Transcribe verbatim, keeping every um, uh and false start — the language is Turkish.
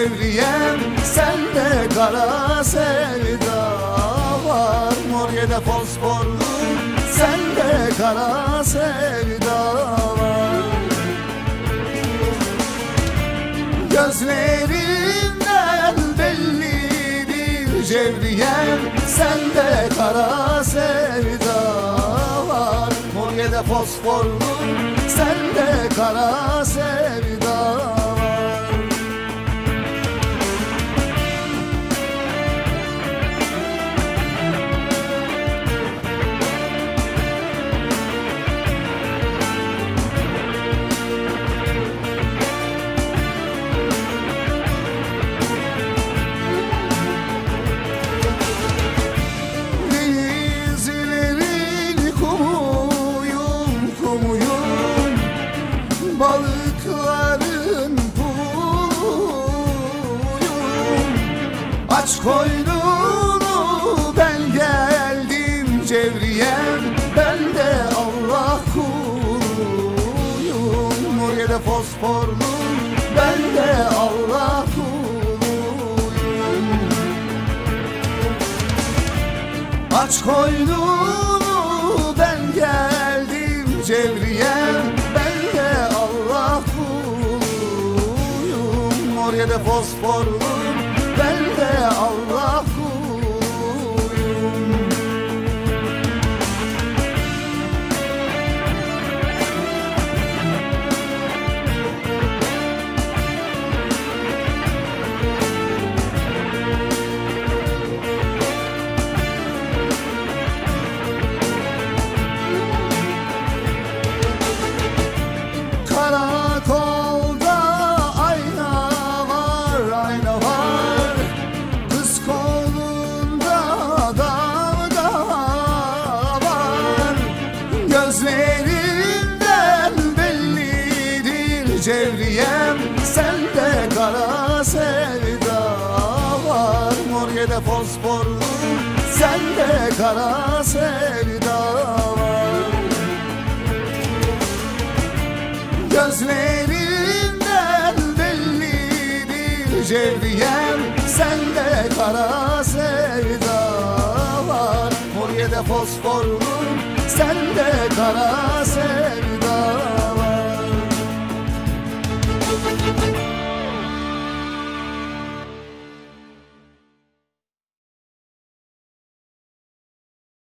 Cevriyem sende kara sevda var. Morgede fosforlu sende kara sevda var. Gözlerinden bellidir Cevriyem sende kara sevda var. Morgede fosforlu sende kara sevda var. Balıkların puluyum. Aç koynunu ben geldim Cevriyem, ben de Allah kuluyum. Morgede fosforlu ben de Allah kuluyum. Aç koynunu ben geldim Cevriyem, Morgede fosforlu ben de Allah kuluyum. Karakolda ayna var, ayna var. Kız kolunda dalga var. Gözlerinden bellidir Cevriyem sende kara sevda var. Morgede fosforlu sende kara sevda var. Gözlerinden bellidir Cevriyem sende kara sevda var. Morgede fosforlu sende kara